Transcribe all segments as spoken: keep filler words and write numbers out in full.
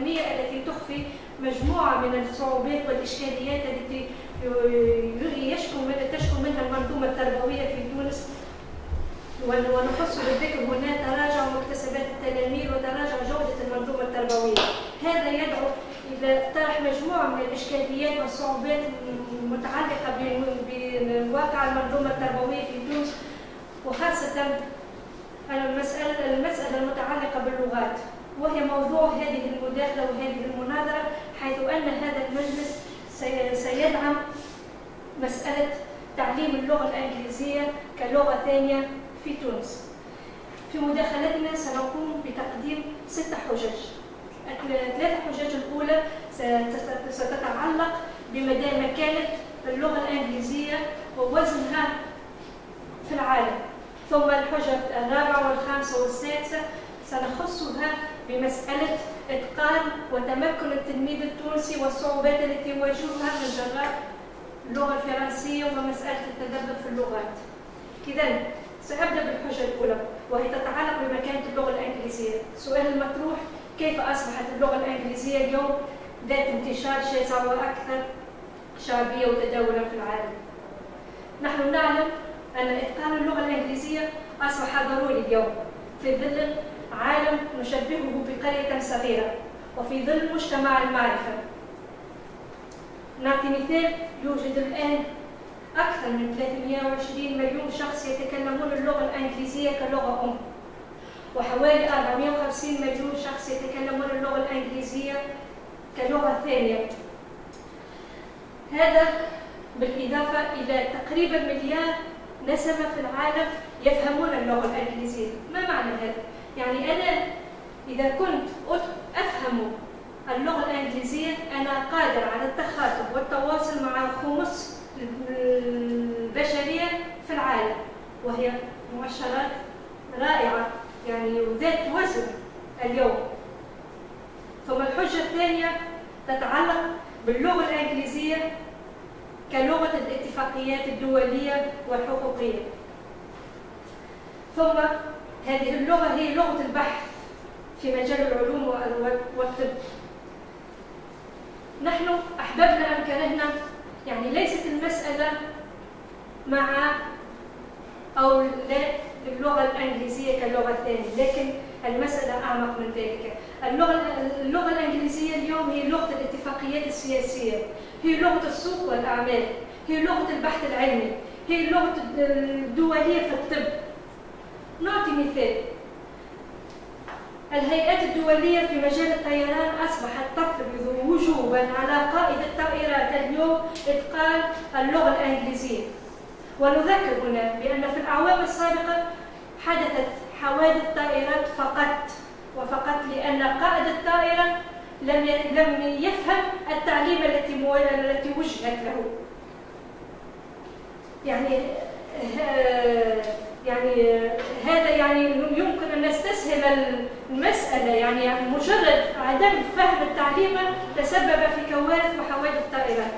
العلمية التي تخفي مجموعة من الصعوبات والإشكاليات التي يشكو من تشكو منها المنظومة التربوية في تونس، ونخص بالذكر هنا تراجع مكتسبات التلاميذ وتراجع جودة المنظومة التربوية. هذا يدعو إلى طرح مجموعة من الإشكاليات والصعوبات المتعلقة بواقع المنظومة التربوية في تونس، وخاصة المسألة المسألة المتعلقة باللغات، وهي موضوع هذه المداخلة وهذه المناظرة، حيث أن هذا المجلس سيدعم مسألة تعليم اللغة الإنجليزية كلغة ثانية في تونس. في مداخلتنا سنقوم بتقديم ست حجج. الثلاث حجج الأولى ستتعلق بمدى مكانة اللغة الإنجليزية ووزنها في العالم، ثم الحجة الرابعة والخامسة والسادسة سنخصها بمسألة إتقان وتمكن التلميذ التونسي والصعوبات التي يواجهها من جراء اللغة الفرنسية ومسألة التدبر في اللغات. إذن سأبدأ بالحجة الأولى وهي تتعلق بمكانة اللغة الإنجليزية. السؤال المطروح: كيف أصبحت اللغة الإنجليزية اليوم ذات انتشار شاسع وأكثر شعبية وتداولا في العالم؟ نحن نعلم أن إتقان اللغة الإنجليزية أصبح ضروري اليوم في ظل عالم نشبهه بقرية صغيرة وفي ظل مجتمع المعرفة. نعطي مثال: يوجد الآن أكثر من ثلاثمئة وعشرين مليون شخص يتكلمون اللغة الإنجليزية كلغة أم، وحوالي أربعمئة وخمسين مليون شخص يتكلمون اللغة الإنجليزية كلغة ثانية. هذا بالإضافة إلى تقريبا مليار نسمة في العالم يفهمون اللغة الإنجليزية. ما معنى هذا؟ يعني أنا إذا كنت أفهم اللغة الإنجليزية أنا قادر على التخاطب والتواصل مع خمس البشرية في العالم، وهي مؤشرات رائعة يعني وذات وزن اليوم. ثم الحجة الثانية تتعلق باللغة الإنجليزية كلغة الاتفاقيات الدولية والحقوقية. ثم هذه اللغة هي لغة البحث في مجال العلوم والطب. نحن أحببنا أم كرهنا، يعني ليست المسألة مع أو لا اللغة الإنجليزية كلغة ثانية، لكن المسألة أعمق من ذلك. اللغة اللغة الإنجليزية اليوم هي لغة الاتفاقيات السياسية، هي لغة السوق والأعمال، هي لغة البحث العلمي، هي اللغة الدولية في الطب. نعطي مثال: الهيئات الدولية في مجال الطيران أصبحت تفرض وجوبا على قائد الطائرات اليوم إتقان اللغة الإنجليزية. ونذكر هنا بأن في الأعوام السابقة حدثت حوادث طائرات فقط وفقط لأن قائد الطائرة لم لم يفهم التعليم التي التي وجهت له. يعني يعني هذا يعني يمكن أن نستسهل المسألة، يعني مجرد عدم فهم التعليم تسبب في كوارث وحوادث طائرات.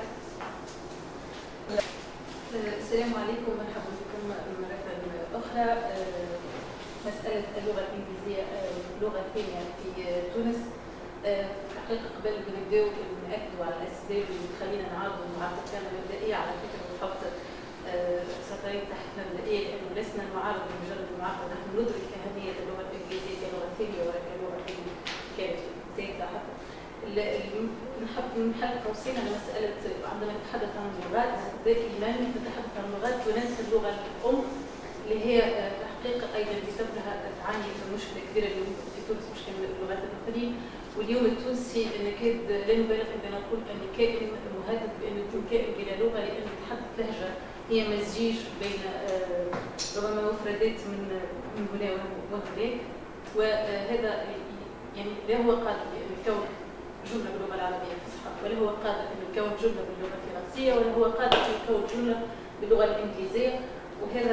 السلام عليكم، مرحبا بكم مرة أخرى. مسألة اللغة الإنجليزية لغة ثانية في تونس، حقيقة قبل ما نبداو نأكدوا على الأسباب اللي تخلينا نعرضوا معركتنا المبدئية على فكرة ونحط سطرين تحت مبدئية، لأنه لسنا نعارض بمجرد المعارضة، نحن ندرك أهمية اللغة الإنجليزية كلغة ثانية ولا كلغة كانت زايدة حتى. نحب نحل قوسين على مسألة عندما نتحدث عن اللغات دائما نتحدث عن اللغات وننسى اللغة الأم اللي هي الحقيقة أيضا بسببها تعاني من مشكلة كبيرة اليوم في تونس، مشكلة من اللغات الأخرين. واليوم التونسي نكاد لا نبالغ عندما نقول أن كائن مهدد بأن يكون كائن بلا لغة، لأنه يتحدث لهجة هي مزيج بين ربما مفردات من من هنا وهناك، وهذا يعني لا هو قادر بأن يكون جملة باللغة العربية الفصحى، ولا هو قادر أن يكون جملة باللغة الفرنسية، ولا هو قادر أن يكون جملة باللغة الإنجليزية. وهذا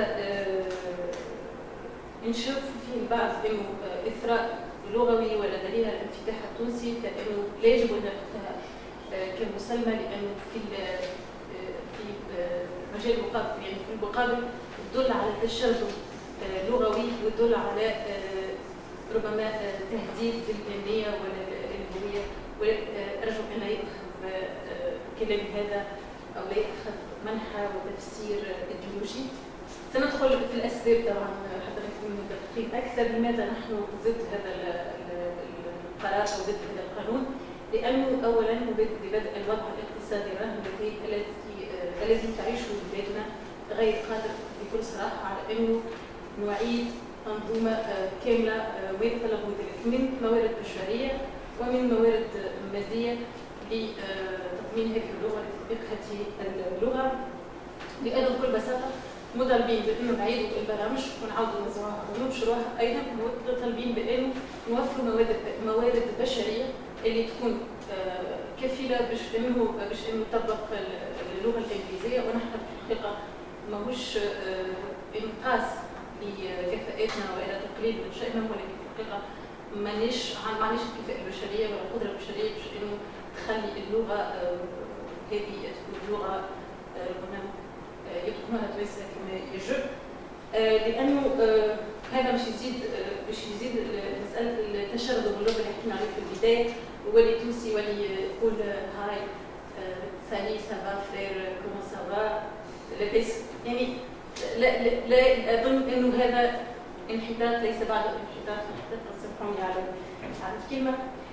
نشوف فيه البعض أنه إثراء لغوي ولا دليل على الانفتاح التونسي، فإنه لا يجب أن نأخذها كمسلمة، لأنه في في مجال المقابل يعني في المقابل تدل على تشرذم لغوي وتدل على ربما تهديد للأمنية ولا الهوية وأرجو أن لا يؤخذ كلام هذا أو لا يؤخذ منحى وتفسير إيديولوجي. سندخل في الأسباب طبعا حتى نكون مدققين أكثر لماذا نحن ضد هذا القرار أو ضد هذا القانون. لأنه أولا ببدء الوضع الاقتصادي الراهن الذي الذي تعيشه بلادنا غير قادر بكل صراحة على أنه نعيد منظومة كاملة ويتطلب ذلك من موارد بشرية ومن موارد مادية لتضمين هذه اللغة لتطبيق هذه اللغة. لأنه بكل بساطة مطالبين بأنه نعيدوا البرامج ونعاودوا نوزعوها وننشروها، أيضا مطالبين بأنه نوفروا موارد موارد بشرية اللي تكون كفيلة باش انه باش انه تطبق اللغة الإنجليزية. ونحن في الحقيقة ماهوش انقاص لكفاءاتنا وإلى تقليل من شأننا، ولكن في الحقيقة مانيش معناش الكفاءة البشرية ولا القدرة البشرية باش انه تخلي اللغة هذه تكون لغة ربما يتقنها التوانسة كما يجب. لأنه هذا باش يزيد باش يزيد مسألة التشرد باللغة اللي حكينا عليه في البداية، واللي تونسي واللي يقول هاي سالي سافا فرير كومون سافا لاباس، يعني لا لا لا أظن أنه هذا انحطاط ليس بعد انحطاط، انحطاط سامحوني على على الكلمة.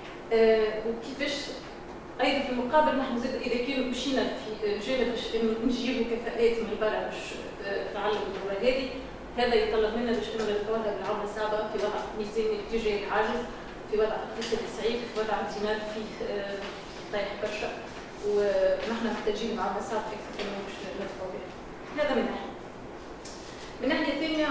وكيفاش أيضا في المقابل نحن زاد إذا كانوا مشينا في جانب باش إنه نجيبوا كفاءات من برا باش تعلم اللغة هذه، هذا يتطلب منا باش إنه نتواجه بالعملة صعبة في وضع ميزاني تجاري عاجز، في وضع اقتصادي صعيب، في وضع دينار فيه طايح برشا، ونحن محتاجين معاملة صعبة أكثر من باش ندفعوا بها. هذا من ناحية. من ناحية ثانية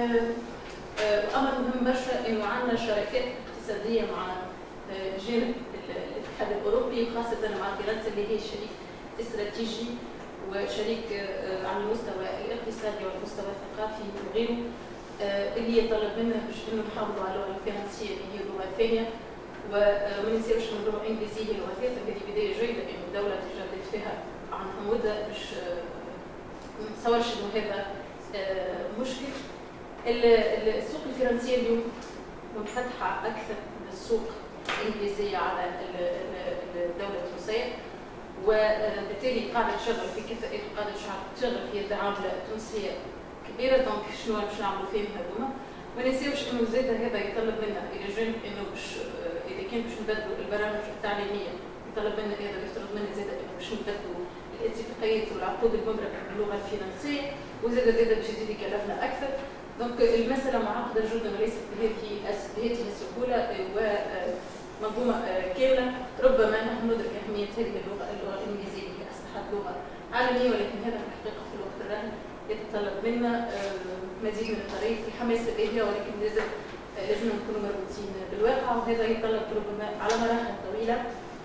أمر مهم برشا إنه عندنا شراكات اقتصادية مع جانب الاتحاد الأوروبي، وخاصة مع فرنسا اللي هي شريك استراتيجي وشريك على المستوى الاقتصادي والمستوى الثقافي وغيره، اللي يطلب منا باش انه نحافظوا على اللغه الفرنسيه اللي هي اللغه الثانيه، وما ننساوش ان اللغه الانجليزيه هي اللغه الثالثه. هذه بدايه جيده انه الدوله تجدد فيها عنها مده باش ما نتصورش انه هذا مشكل. السوق الفرنسيه اليوم منفتحه اكثر من السوق الانجليزيه على الدوله التونسيه، وبالتالي قاعده تشغل في كفاءات وقاعده تشغل في العمله التونسيه كبيره. دونك شنو باش نعملوا فيهم هذوما؟ ما ننساوش انه زاد هذا يطلب منا الى جانب انه باش اذا كان باش نبدلوا البرامج التعليميه، يطلب منا هذا يفترض منا زاد انه باش نبدلوا الاتفاقيات والعقود المبرمجه باللغه الفرنسيه، وزاد زاد باش يزيد يكلفنا اكثر. دونك المساله معقده جدا وليست بهذه بهذه السهوله ومنظومه كامله. ربما نحن ندرك اهميه هذه اللغه اللغه الانجليزيه اللي اصبحت لغه عالميه، ولكن هذا في الحقيقه في الوقت الراهن يتطلب منا مزيد من الطريق في حماسه باهيه، ولكن لازم لازم نكونوا مربوطين بالواقع، وهذا يتطلب ربما على مراحل طويله.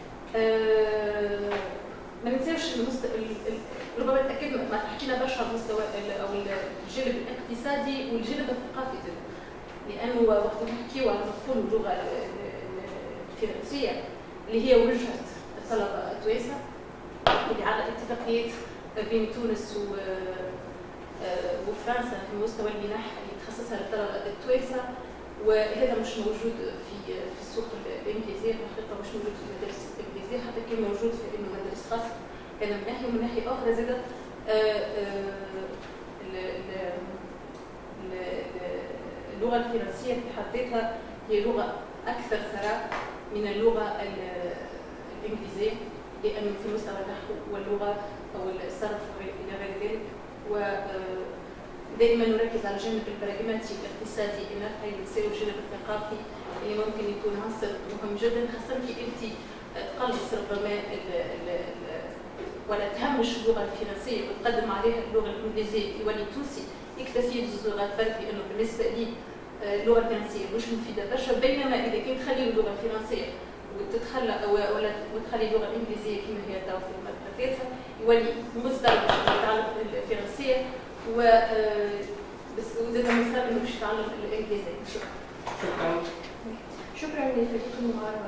ما ننساوش المست... ربما تاكد ما حكينا برشا على المستوى او الجانب الاقتصادي والجانب الثقافي، لانه وقت نحكيو على نقولوا اللغه الفرنسيه اللي هي وجهه الطلبه التوانسه اللي على اتفاقيات بين تونس و وفرنسا في مستوى المنح اللي تخصصها للطلبه التوانسه، وهذا مش موجود في في السوق الانجليزيه، في الحقيقه مش موجود في المدارس الانجليزيه، حتى كان موجود في انه مدارس خاصه. هذا من ناحيه، ومن ناحيه اخرى زاد اللغه الفرنسيه في حد ذاتها هي لغه اكثر ثراء من اللغه الانجليزيه، لانه في مستوى النحو واللغه او الصرف الى غير ذلك. ودائما نركز على الجانب البراغماتي الاقتصادي النافع يساوي الجانب الثقافي اللي ممكن يكون عنصر مهم جدا، خاصه كي انت تقلص ربما ولا تهمش اللغه الفرنسيه وتقدم عليها اللغه الانجليزيه يولي تونسي يكتفي بزوج لغات، برك لانه بالنسبه لي اللغه الفرنسيه مش مفيده برشا. بينما اذا كنت تخلي اللغه الفرنسيه وتتخلى ولا وتخلي اللغه الانجليزيه كما هي تو في المرحله الثالثه يولي مستعد يتعلم الفرنسيه و بس وزاد مستعد انه باش يتعلم الانجليزيه. شكرا. شكرا لفريق المعارضه.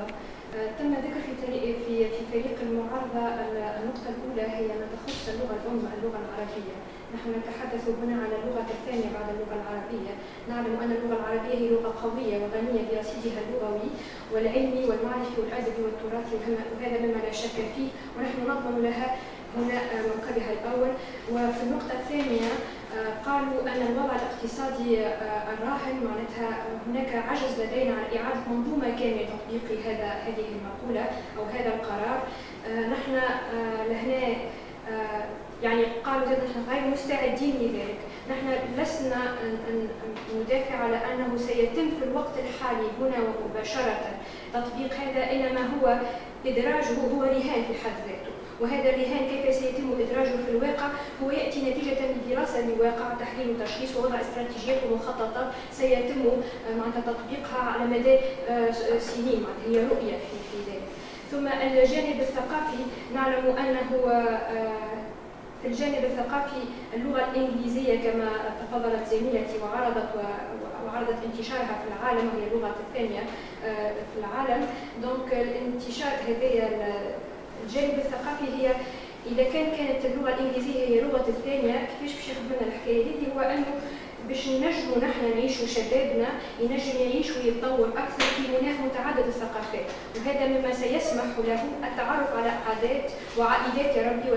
تم ذكر في في في فريق المعارضة النقطة الأولى هي ما تخص اللغة الأم اللغة العربية. نحن نتحدث هنا عن اللغة الثانية بعد اللغة العربية. نعلم أن اللغة العربية هي لغة قوية وغنية برصيدها اللغوي والعلمي والمعرفي والأدبي والتراثي، وهذا مما لا شك فيه، ونحن نضمن لها هنا موكبها الأول. وفي النقطة الثانية قالوا أن الوضع الاقتصادي الراهن معناتها هناك عجز لدينا على إعادة منظومة كاملة لتطبيق هذا هذه المقولة أو هذا القرار. نحن لهنا يعني قالوا نحن غير مستعدين لذلك. نحن لسنا ندافع على أنه سيتم في الوقت الحالي هنا ومباشرة تطبيق هذا، إنما هو إدراجه هو رهان في حد ذاته، وهذا الرهان كيف سيتم إدراجه في الواقع هو يأتي نتيجة لدراسة لواقع تحليل وتشخيص ووضع استراتيجيات ومخططات سيتم معناتها تطبيقها على مدى سنين، معناتها هي رؤية في في ذلك. ثم الجانب الثقافي نعلم أنه في الجانب الثقافي اللغة الإنجليزية كما تفضلت زميلتي وعرضت وعرضت انتشارها في العالم، وهي اللغة الثانية في العالم. دونك الانتشار هذه الجانب الثقافي هي إذا كان كانت اللغة الإنجليزية هي اللغة الثانية، كيفاش باش ياخذ لنا الحكاية هذه؟ هو أنه باش نجموا نحن نعيشوا شبابنا ينجم يعيش ويتطور أكثر في مناخ متعدد الثقافات، وهذا مما سيسمح له التعرف على عادات وعائلات يا ربي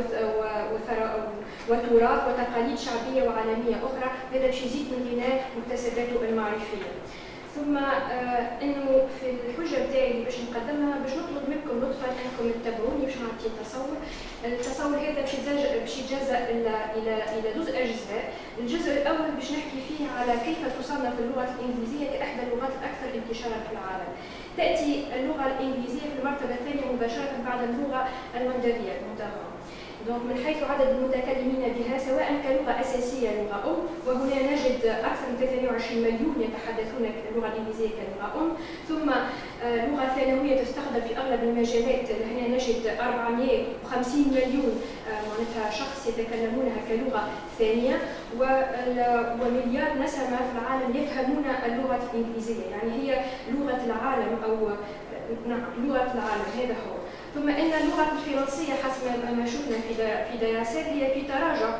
وتراث وتقاليد شعبية وعالمية أخرى. هذا باش يزيد من غناء مكتسباته المعرفية. ثم آه انه في الحجه بتاعي اللي باش نقدمها باش نطلب منكم لطفا انكم تتابعوني باش نعطي تصور. التصور هذا باش باش يتجزا الى الى الى جزء اجزاء. الجزء الاول باش نحكي فيه على كيف تصنف اللغه الانجليزيه كاحدى اللغات الاكثر انتشارا في العالم. تاتي اللغه الانجليزيه في المرتبه الثانيه مباشره بعد اللغه المندريه المدغمه. دونك من حيث عدد المتكلمين بها سواء كلغة أساسية لغة أم، وهنا نجد أكثر من ثلاثمئة وعشرين مليون يتحدثون اللغة الإنجليزية كلغة أم، ثم لغة ثانوية تستخدم في أغلب المجالات. هنا نجد أربعمئة وخمسين مليون معناتها شخص يتكلمونها كلغة ثانية، ومليار نسمة في العالم يفهمون اللغة الإنجليزية، يعني هي لغة العالم أو نعم لغة العالم هذا هو. ثم ان اللغه الفرنسيه حسب ما شفنا في في دراسات هي في تراجع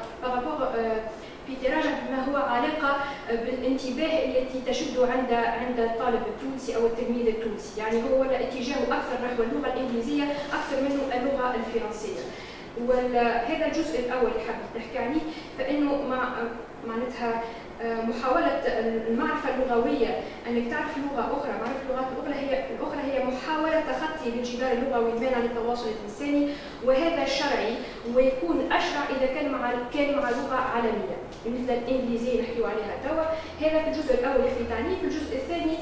في تراجع بما هو علاقه بالانتباه التي تشد عند عند الطالب التونسي او التلميذ التونسي، يعني هو اتجاهه اكثر نحو اللغه الانجليزيه اكثر منه اللغه الفرنسيه. وهذا الجزء الاول اللي حبيت نحكي عليه، فانه مع معناتها محاولة المعرفة اللغوية أنك تعرف لغة أخرى، معرفة اللغات الأخرى هي الأخرى هي محاولة تخطي للجدار اللغوي المانع للتواصل الإنساني، وهذا شرعي ويكون أشرع إذا كان مع كان مع لغة عالمية مثل الإنجليزية نحكيو عليها توا. هذا في الجزء الأول في تعريف. الجزء الثاني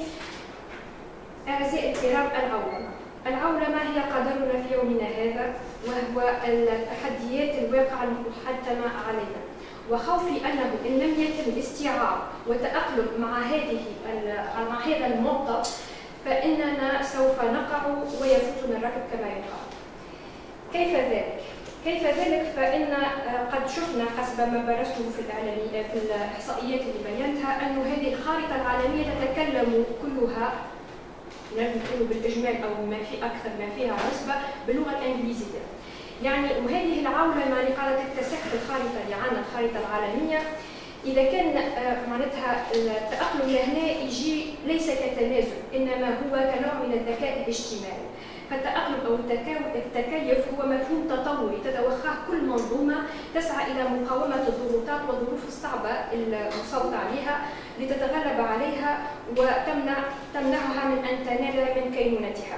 أعزائي الكرام العولمة. العولمة هي قدرنا في يومنا هذا، وهو التحديات الواقعة المحتمة علينا، وخوفي انه ان لم يتم الاستيعاب وتاقلم مع هذه مع هذا الموقف فاننا سوف نقع ويفوتنا الركب كما يقال. كيف ذلك؟ كيف ذلك؟ فان قد شفنا حسب ما برزته في الاعلاميه في الاحصائيات اللي بينتها انه هذه الخارطه العالميه تتكلم كلها نقول بالاجمال او ما في اكثر ما فيها نسبه باللغه الانجليزيه. يعني وهذه العولمه اللي قاعده تكتسح الخارطه اللي عندنا الخارطه العالميه، اذا كان معناتها التاقلم لهنا يجي ليس كتنازل انما هو كنوع من الذكاء الاجتماعي. فالتاقلم او التكيف هو مفهوم تطوري تتوخاه كل منظومه تسعى الى مقاومه الضغوطات والظروف الصعبه المصوت عليها لتتغلب عليها وتمنع تمنعها من ان تنال من كينونتها.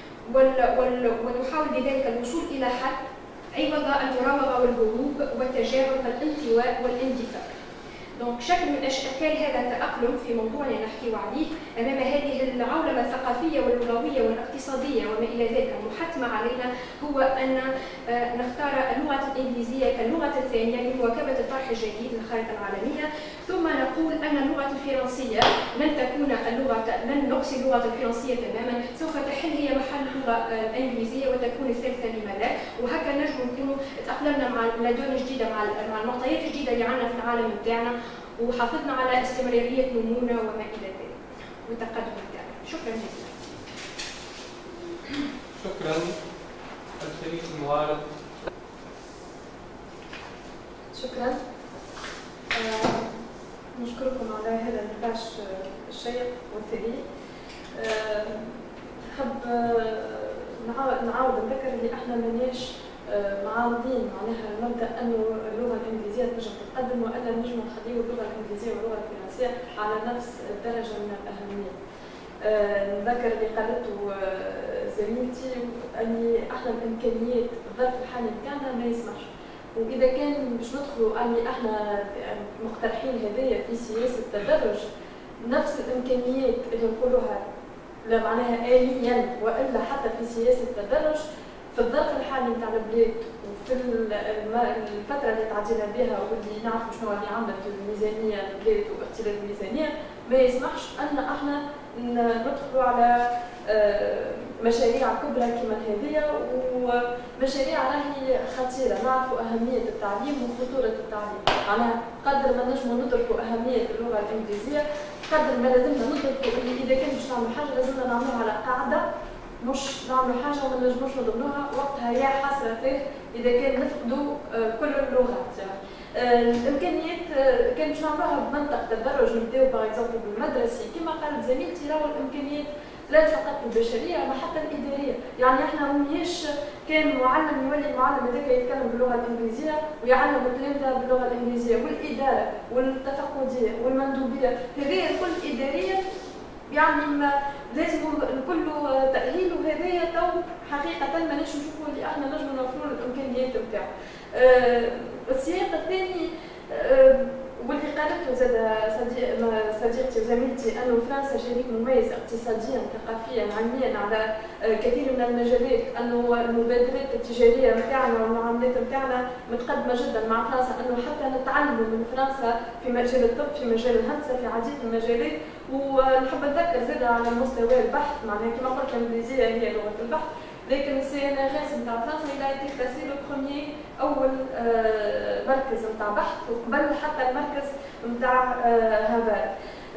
ونحاول بذلك الوصول الى حل عوض المراوغه والهروب والتجاهل والانطواء والاندفاع. دونك شكل من اشكال هذا التاقلم في موضوعنا نحكي عليه امام هذه العولمه الثقافيه واللغويه والاقتصاديه وما الى ذلك المحتمه علينا هو ان نختار اللغه الانجليزيه كاللغه الثانيه لمواكبه الطرح الجديد للخارطه العالميه، ثم نقول ان اللغه الفرنسيه لن تكون اللغه لن نقصي اللغه الفرنسيه تماما، سوف تحل هي محل اللغه الانجليزيه وتكون الثالثه لما لا، وهكذا نجم نكونوا تاقلمنا مع الادوان الجديده مع مع المعطيات الجديده اللي عندنا في العالم بتاعنا، وحافظنا على استمرارية نمونا وما إلى ذلك والتقدم بتاعنا. شكرا جزيلا. شكرا. الشريك المعارض. شكرا. آه نشكركم على هذا النقاش الشيق والثري. آه نحب آه نعاود نذكر اللي احنا ماناش آه معارضين معناها مبدا انه اللغه الانجليزيه تنجم تتقدم والا نجم نخليو اللغه الانجليزيه واللغه الفرنسيه على نفس الدرجه من الاهميه. آه نذكر اللي قالته آه زميلتي اني احنا الامكانيات الظرف الحالي بتاعنا ما يسمحش، واذا كان باش ندخلوا اني احنا مقترحين هذايا في سياسه التدرج نفس الامكانيات اللي نقولوها لا معناها آليا والا حتى في سياسه التدرج في الظرف الحالي نتاع البلاد وفي الفتره اللي تعدينا بها واللي نعرفوا شنو اللي عملت الميزانيه البلاد واختلال الميزانيه ما يسمحش ان احنا ندخلوا على مشاريع كبرى كما هذه، ومشاريع راهي خطيره. نعرفوا اهميه التعليم وخطوره التعليم، معناها قدر ما نجموا ندركوا اهميه اللغه الانجليزيه قدر ما لازمنا ندركوا اللي اذا كان باش نعملوا حاجه لازمنا نعملوها على قاعده، مش نعملوا حاجه وما نجموش نضمنوها وقتها يا حسره اذا كان نفقدوا كل اللغات. يعني الامكانيات كان باش نعملوها بمنطق تدرج نبداو باغ اكزومبل بالمدرسي كما قالت زميلتي، راهو الامكانيات لا فقط البشريه ما حتى الاداريه. يعني احنا ماهيش كان معلم يولي المعلم هذاك يتكلم باللغه الانجليزيه ويعلم التلامذه باللغه الانجليزيه، والاداره والتفقديه والمندوبيه هذه الكل اداريه يعني ما لازم الكل تاهيل، وهذايا تو حقيقه ما نجمش نشوفوا اللي احنا نجموا نوفروا الامكانيات نتاعو. أه السياق الثاني أه واللي قالته زاد صديقتي وزميلتي انه فرنسا شريك مميز اقتصاديا ثقافيا علميا على كثير من المجالات، انه المبادرات التجاريه نتاعنا والمعاملات نتاعنا متقدمه جدا مع فرنسا، انه حتى نتعلموا من فرنسا في مجال الطب في مجال الهندسه في عديد المجالات. ونحب نذكر زاد على مستوى البحث، معناها كما قلت الانجليزيه هي لغه البحث، لكن السي ان ار اس نتاع فرنسا الى ايتي كلاسي لو بروميي اول آه مركز نتاع بحث وقبل حتى المركز نتاع آه هافارد.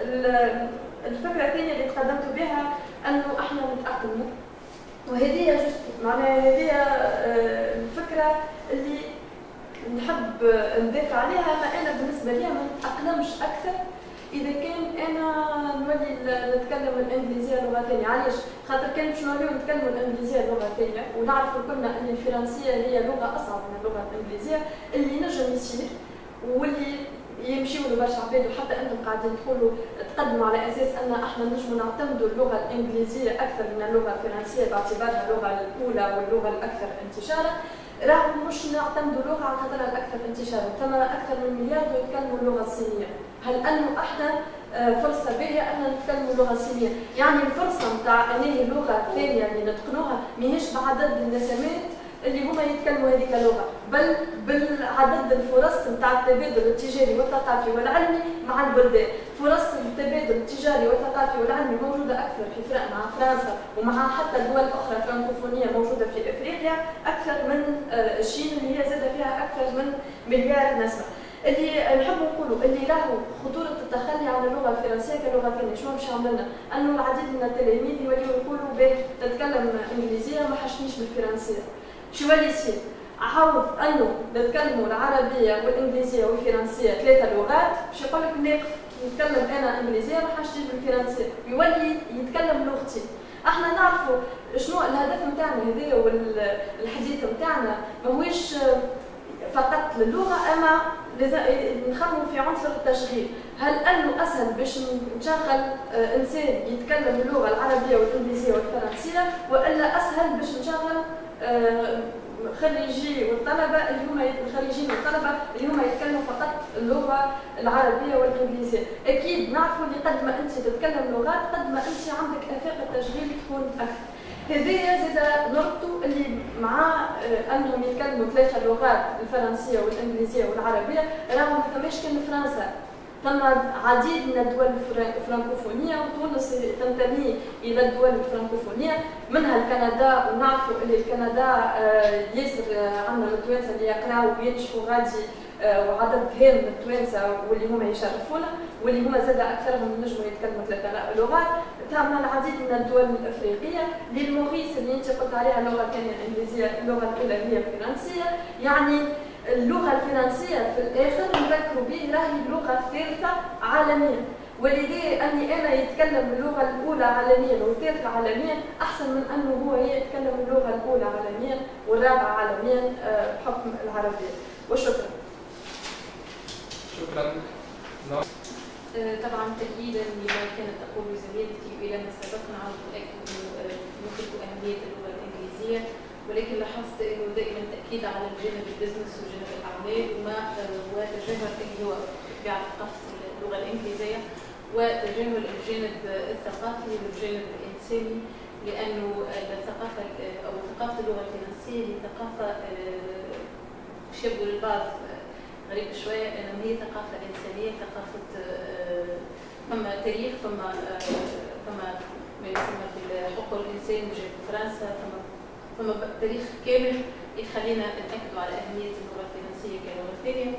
الفكره الثانيه اللي تقدمت بها انه احنا نتاقلموا، وهذه جست معناها هذه آه الفكره اللي نحب ندافع عليها. ما انا بالنسبه لي ما نتاقلمش اكثر اذا كان انا نولي نتكلم الانجليزيه لغه ثانيه. علاش؟ خاطر كان باش نوليو نتكلموا الانجليزيه لغه ثانيه ونعرفوا كلنا ان الفرنسيه هي لغه اصعب من اللغه الانجليزيه اللي نجم يصير واللي يمشيوا لبرشا عباد، وحتى انتم قاعدين تقولوا تقدموا على اساس ان احنا نجموا نعتمدوا اللغه الانجليزيه اكثر من اللغه الفرنسيه باعتبارها اللغه الاولى واللغه الاكثر انتشارا. راهو مش نعتمدوا لغه على خاطرها الاكثر انتشارا، ثم اكثر من مليار يتكلموا اللغه الصينيه. هل انه احنا فرصه باهيه ان نتكلموا اللغه الصينيه؟ يعني الفرصه نتاع ان هي اللغه الثانيه اللي نتقنوها ماهيش بعدد النسمات اللي هما يتكلموا هذيك اللغه، بل بالعدد الفرص نتاع التبادل التجاري والثقافي والعلمي مع البلدان. فرص التبادل التجاري والثقافي والعلمي موجوده اكثر في مع فرنسا ومع حتى الدول الاخرى فرنكوفونيه موجوده في افريقيا اكثر من الصين اللي هي زاد فيها اكثر من مليار نسمه. اللي نحب نقولوا اللي راهو خطوره التخلي عن اللغه الفرنسيه كلغه ثانيه شنو باش عملنا؟ انه العديد من التلاميذ يوليو يقولوا باهي تتكلم انجليزيه ما حشنيش بالفرنسيه. شو يولي يصير؟ عوض انه نتكلموا العربيه والانجليزيه والفرنسيه ثلاثه لغات باش يقول لك ناقف نتكلم انا انجليزيه ما حشنيش بالفرنسيه، يولي يتكلم لغتي. احنا نعرفوا شنو الهدف نتاعنا هذايا والحديث نتاعنا ماهوش فقط للغه، اما نخدموا في عنصر التشغيل. هل انه اسهل باش نشغل انسان يتكلم اللغه العربيه والانجليزيه والفرنسيه، والا اسهل باش نشغل خريجي والطلبه اللي هما الخريجين والطلبه اللي هما يتكلموا فقط اللغه العربيه والانجليزيه؟ اكيد نعرفوا اللي قد ما انت تتكلم لغات قد ما انت عندك افاق التشغيل تكون اكثر. هذايا زاد نربطوا اللي مع انهم يتكلموا ثلاثه لغات الفرنسيه والانجليزيه والعربيه، راهو ما ثماش كان فرنسا، ثم عديد من الدول الفرنكوفونيه وتونس تنتمي الى الدول الفرنكوفونيه منها الكندا. ونعرفوا اللي الكندا ياسر عندنا التوانسه اللي يقراوا وينجحوا غادي وعدد هائل من التوانسه واللي هما يشرفونا واللي هما زاد اكثرهم نجموا يتكلموا ثلاثه لغات. تعمل العديد من الدول الافريقيه. للموريس اللي انت قلت عليها اللغه الثانيه الانجليزيه، اللغه الاولى هي الفرنسيه، يعني اللغه الفرنسيه في الاخر نذكروا به راهي اللغه الثالثه عالميا، ولذا اني انا يتكلم اللغه الاولى عالميا والثالثه عالميا احسن من انه هو يتكلم اللغه الاولى عالميا والرابعه عالميا بحكم العربيه. وشكرا. شكرا. طبعا تأكيدا لما كانت تقول زميلتي إلى ما سبقنا عن ندرك أهمية اللغة الإنجليزية، ولكن لاحظت إنه دائما تأكيد على الجانب البزنس وجانب الأعمال وما وتجاهل اللي هو تبع ثقافة اللغة الإنجليزية وتجاهل الجانب الثقافي والجانب الإنساني، لأنه الثقافة أو ثقافة اللغة الفرنسية هي ثقافة يبدو للبعض غريب شوية أنه هي ثقافة إنسانية، ثقافة فما تاريخ، فما فما ما يسمى بحقوق الإنسان في فرنسا، فما فما تاريخ كامل يخلينا نأكد على أهمية اللغة الفرنسية كلغة ثانية.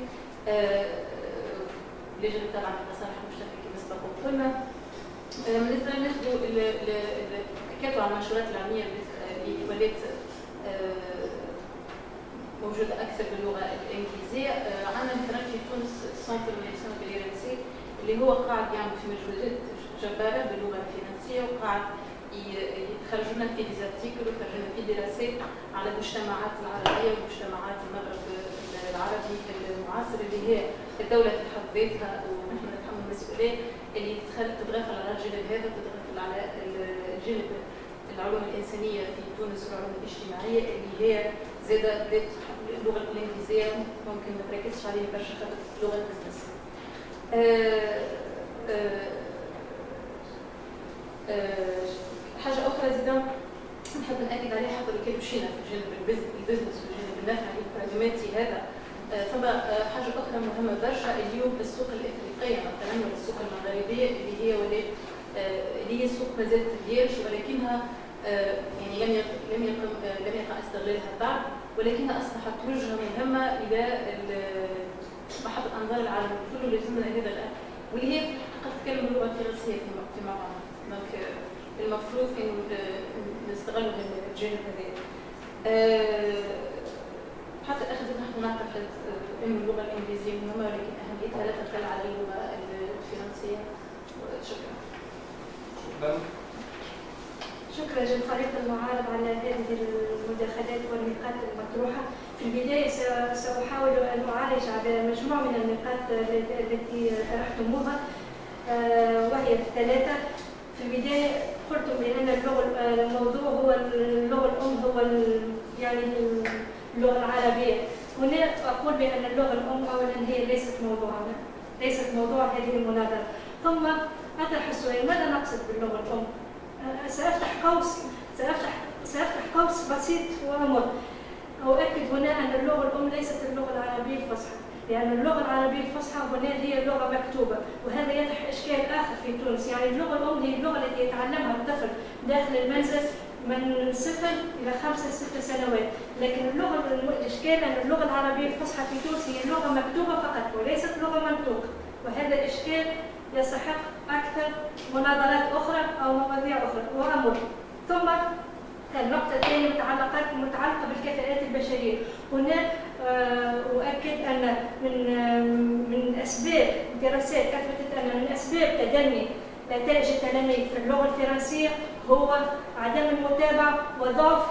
لجنة طبعا المصالح المشتركة كما سبق وقلنا. بالنسبة ناخذوا حكيتوا عن المنشورات العلمية اللي ولات موجودة أكثر باللغة الإنجليزية. عندنا مثلا في تونس سنتر ميديسون بالفرنسي اللي هو قاعد يعمل في مجهودات جبارة باللغة الفرنسية، وقاعد يخرج لنا في ديزارتيكل ويخرج لنا في دراسات على المجتمعات العربية ومجتمعات المغرب العربي المعاصر اللي هي الدولة في حد ذاتها ونحن نتحمل المسؤولية اللي تتغافل على الجانب هذا، تتغافل على الجانب العلوم الإنسانية في تونس والعلوم الاجتماعية اللي هي زادة اللغة الإنجليزية ممكن ما تركزش عليها برشا خاطر لغة البزنس. حاجة أخرى زيدا نحب نأكد عليها حتى لو كان مشينا في جانب البزنس والجانب النفعي البراغماتي هذا، ثم حاجة أخرى مهمة برشا اليوم السوق الإفريقية مثلا ولا السوق المغربية اللي هي ولات اللي هي سوق ما زالت تديرش ولكنها يعني لم يقم لم يقم لم يقع استغلالها بعد، ولكنها اصبحت وجهه مهمه الى محط انظار العالم كله لازمنا هذا الان، واللي هي في الحقيقه تتكلم اللغه الفرنسيه في معظمها، دونك المفروض انه نستغلوا الجانب هذا. حتى اخذ نحن نعتقد انه اللغه الانجليزيه مهمه ولكن اهميتها لا تقل على اللغه الفرنسيه. شكرا. شكرا. شكرا للفريق المعارض على هذه المداخلات والنقاط المطروحة. في البداية سأحاول أن أعالج على مجموعة من النقاط التي طرحتموها وهي ثلاثة. في البداية قلتم بأن اللغة الموضوع هو اللغة الأم هو يعني اللغة العربية. هنا أقول بأن اللغة الأم أولا هي ليست موضوعنا، ليست موضوع هذه المناظرة. ثم أطرح السؤال ماذا نقصد باللغة الأم؟ سأفتح قوس سأفتح سأفتح قوس بسيط وأمر. أؤكد هنا أن اللغة الأم ليست اللغة العربية الفصحى، لأن اللغة العربية الفصحى هنا هي لغة مكتوبة، وهذا يطرح إشكال آخر في تونس. يعني اللغة الأم هي اللغة التي يتعلمها الطفل داخل المنزل من صفر إلى خمسة ست سنوات، لكن اللغة الإشكال أن اللغة العربية الفصحى في تونس هي لغة مكتوبة فقط وليست لغة منطوقة، وهذا الإشكال يستحق أكثر مناظرات أخرى أو مواضيع أخرى وأمر. ثم النقطة الثانية متعلقة متعلقة بالكفاءات البشرية. هنا أؤكد أن من من أسباب دراسات أثبتت أن من أسباب تدني نتائج التلاميذ في اللغة الفرنسية هو عدم المتابعة وضعف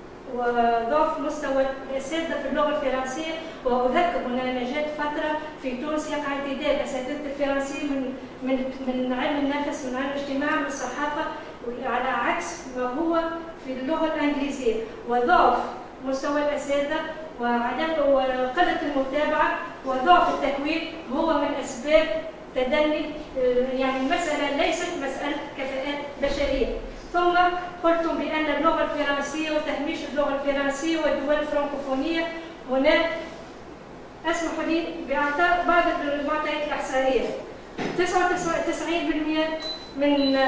وضعف مستوى الأساتذة في اللغة الفرنسية. وأذكر هنا أن جاءت فترة في تونس يقع امتداد أساتذة الفرنسية من من من علم النفس من علم الاجتماع من الصحافة، على عكس ما هو في اللغة الإنجليزية. وضعف مستوى الأساتذة وعدم وقلة المتابعة وضعف التكوين هو من أسباب تدني. يعني المسألة ليست مسألة كفاءات بشرية. ثم قلتم بأن اللغة الفرنسية وتهميش اللغة الفرنسية والدول الفرنكوفونية. هنا اسمحوا لي بإعطاء بعض المعطيات الإحصائية. تسعة وتسعين بالمئة من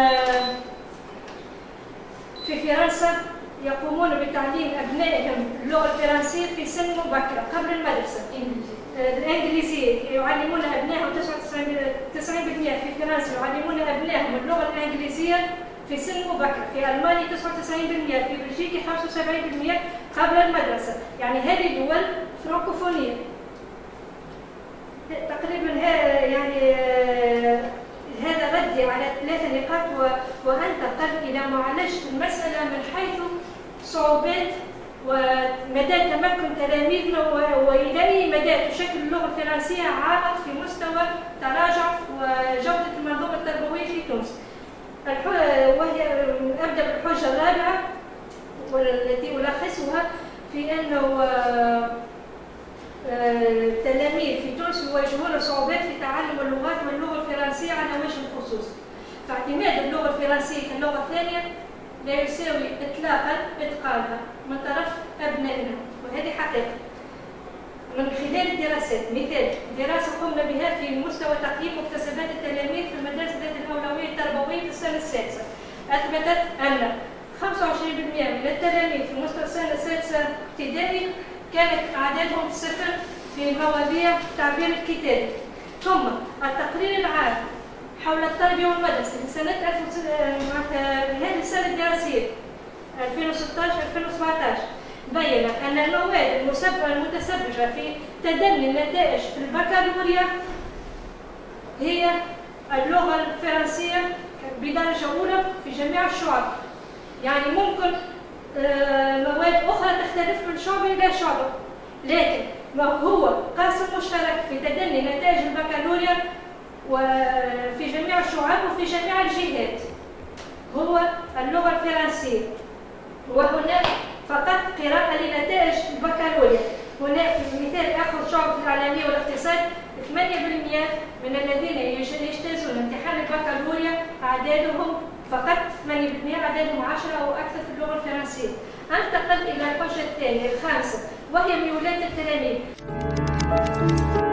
في فرنسا يقومون بتعليم أبنائهم اللغة الفرنسية في سن مبكرة قبل المدرسة. الإنجليزية يعلمون أبنائهم تسعة وتسعين بالمئة في فرنسا يعلمون أبنائهم اللغة الإنجليزية في سن مبكر، في ألمانيا تسعة وتسعين بالمئة، في بلجيكا خمسة وسبعين بالمئة قبل المدرسة، يعني هذه دول فرانكوفونية. تقريبا يعني هذا ردي على ثلاث نقاط وأنتقل إلى معالجة المسألة من حيث صعوبات ومدى تمكن تلاميذنا وإلى أي مدى تشكل اللغة الفرنسية عائق في مستوى تراجع وجودة المنظومة التربوية في تونس. وهي أبدأ بالحجة الرابعة والتي ألخصها في أنه التلاميذ في تونس يواجهون صعوبات في تعلم اللغات واللغة الفرنسية على وجه الخصوص، فاعتماد اللغة الفرنسية كلغة ثانية لا يساوي إطلاقا إتقانها من طرف أبنائنا، وهذه حقيقة. من خلال الدراسات، مثال دراسة قمنا بها في مستوى تقييم مكتسبات التلاميذ في المدارس ذات الأولوية التربوية في السنة السادسة، أثبتت أن خمسة وعشرين بالمئة من التلاميذ في مستوى السنة السادسة ابتدائي كانت أعدادهم صفر في مواضيع التعبير الكتابي. ثم التقرير العام حول التربية والمدرسة لسنة هذه السنة الدراسية ألفين وستة عشر ألفين وسبعة عشر بين أن المواد المتسببة في تدني النتائج في البكالوريا هي اللغة الفرنسية بدرجة أولى في جميع الشعب. يعني ممكن مواد أخرى تختلف من شعب إلى شعب، لكن ما هو قاسم مشترك في تدني نتائج البكالوريا وفي جميع الشعوب وفي جميع الجهات هو اللغة الفرنسية. وهنا فقط قراءة لنتائج البكالوريا. هنا في مثال آخر شعب الإعلامية والاقتصاد ثمانية بالمئة من الذين يجتازون امتحان البكالوريا أعدادهم فقط ثمانية بالمئة أعدادهم عشرة أو أكثر في اللغة الفرنسية. أنتقل إلى الحجة الثانية الخامسة وهي ميولات التلاميذ.